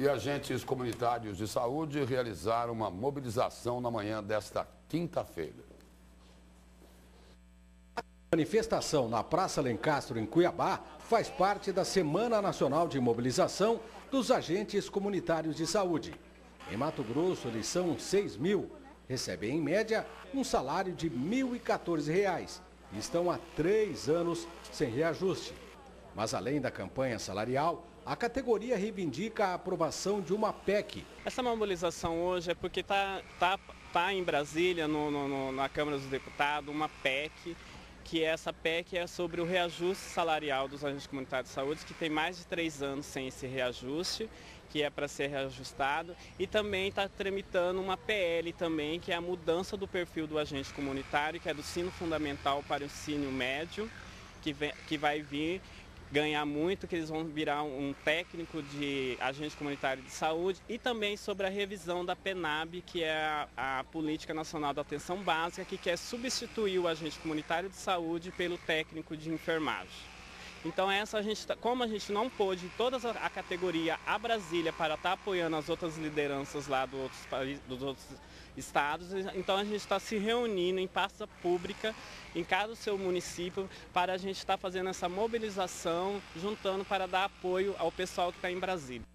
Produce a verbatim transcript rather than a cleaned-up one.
E agentes comunitários de saúde realizaram uma mobilização na manhã desta quinta-feira. A manifestação na Praça Lencastro, em Cuiabá, faz parte da Semana Nacional de Mobilização dos Agentes Comunitários de Saúde. Em Mato Grosso, eles são seis mil, recebem em média um salário de mil e quatorze reais e estão há três anos sem reajuste. Mas além da campanha salarial, a categoria reivindica a aprovação de uma P E C. Essa mobilização hoje é porque está tá, tá em Brasília, no, no, na Câmara dos Deputados, uma P E C, que essa P E C é sobre o reajuste salarial dos agentes comunitários de saúde, que tem mais de três anos sem esse reajuste, que é para ser reajustado, e também está tramitando uma P L também, que é a mudança do perfil do agente comunitário, que é do ensino fundamental para o ensino médio, que, vem, que vai vir ganhar muito, que eles vão virar um técnico de agente comunitário de saúde, e também sobre a revisão da PENAB, que é a, a Política Nacional da Atenção Básica, que quer substituir o agente comunitário de saúde pelo técnico de enfermagem. Então essa a gente, como a gente não pôde toda a categoria a Brasília para estar apoiando as outras lideranças lá do outros países, dos outros estados, então a gente está se reunindo em praça pública em cada seu município para a gente estar fazendo essa mobilização, juntando para dar apoio ao pessoal que está em Brasília.